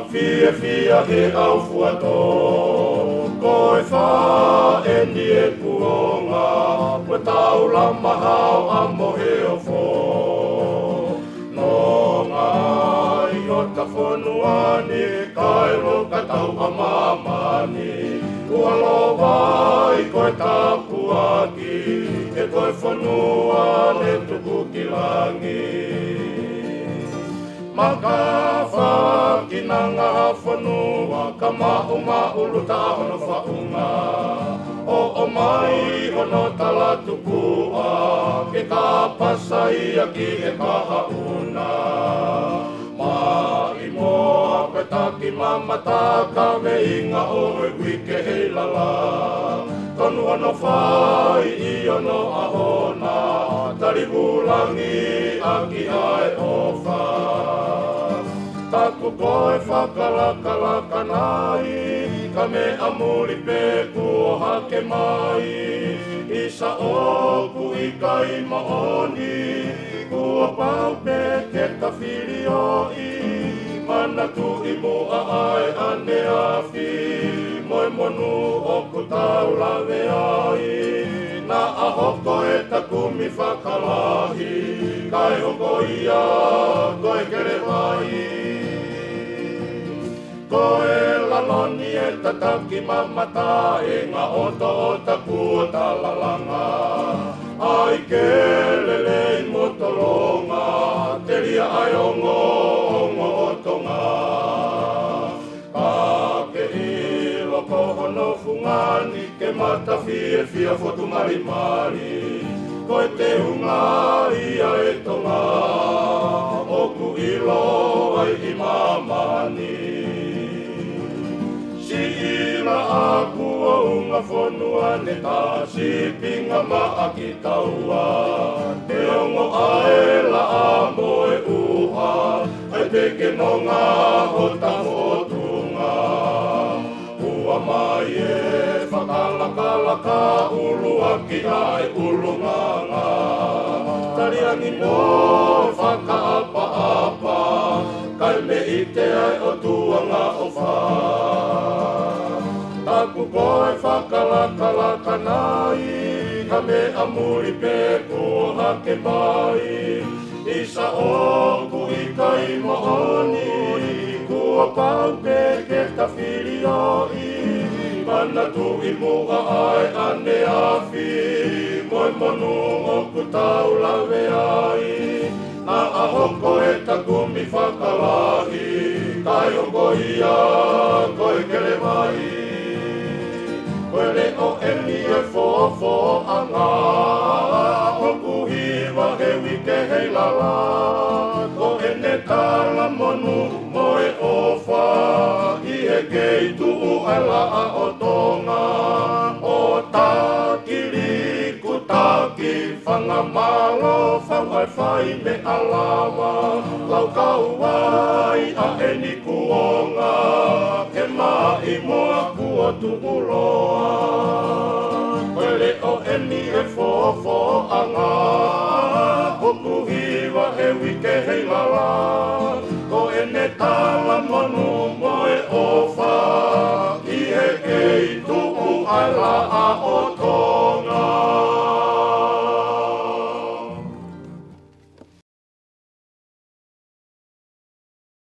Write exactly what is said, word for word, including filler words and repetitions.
fia fia he au fuato Koe wha e ni e puonga Koe tau lama hao a mohe o fo No ngai o ta whonuani Kai roka tau a mamani Ua lo vai koe tapuaki E koe whanua le tuku ki langi Maka whakinanga whanua Ka mau maulu ta hono whaunga O o mai hono tala tukua Ke ka pasai aki e kahauna Mai moa koe taki mamata Ka me inga o e wike hei lala Tonu ano whai i ano ahona Tari hulangi aki ai ofa Taku koe whakalakalaka nai Ka me amuri pe kua hake mai Isa oku i kai maoni Kua pau pe ke ka whiri oi Mana tu i mua ai ane awhi Moe monu oku tau lawe ai Na ahoko e takumi whakalahi Kai hoko ia koe kere vai Koe laloni e tataki mamata E ngā oto o takua talalanga Ai ke lele i motolonga Te ria ai ongo, ongo o tonga Ka ke ilo ko hono fungani Ke mata fie fia fotu mari mari Koe te unga ia e tonga Oku ilo ai i mamani Si ila aku o unga whanua ne tā Si pinga maa ki taua Te ongo aela a moe uha Ai peke no ngā hota hotunga Ua mai e whakalakalaka Ulu aki ai ulu nganga Tariangi mo whakaapa-apa Kai me ite ai o tuanga o wha Taku koe whakalakalaka nai Ka me amuri pe kua hake mai Isa oku i kai mohoni Kua pau pe ke ta whiri oi Mana tu i mua ai ane awhi Moe monu oku tau lawe ai Na ahoko e takumi whakalahi Kai ongo ia koe kere mai Koe leo e mi e fōfō anga Hoku hiwa he wike hei lala Ko e ne tala monu moe ofa I he kei tuu ai laa o tonga O tākiri ku tāki Whanga malo whangai whai me alawa Lau kau wai a eni kuonga Ke mai moa kua tuuloa Koe leo eni e fōfō anga Hoku hiwa he wike hei lala Ko e ne tala monu moe ofa I he kei tuu ai laa o tō